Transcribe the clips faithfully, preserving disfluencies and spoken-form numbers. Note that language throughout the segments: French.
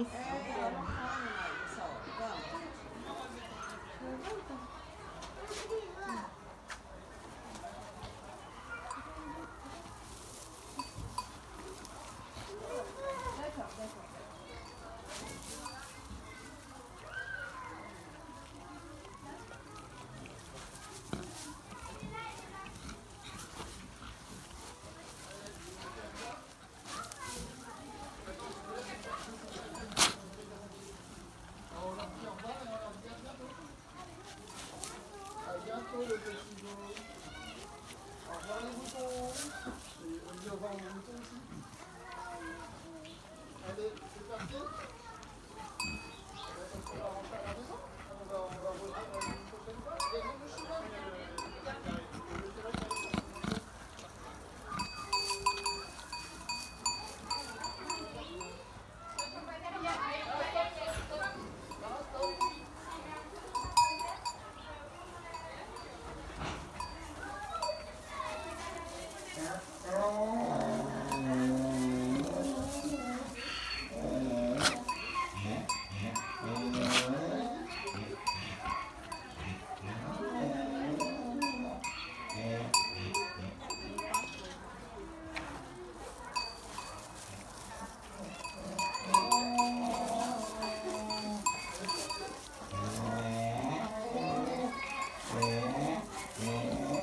mais. É, ela não come mais essa hora. Vamos. Vai cá, vai cá. Le petit jaune. Au revoir les boutons. Et on dit au revoir aux boutons aussi. Allez, c'est parti. On va rentrer à la maison. On va, on va rejoindre une prochaine fois. Il y a des chemins.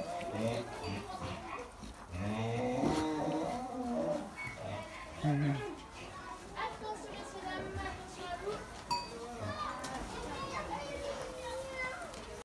Mm-hmm.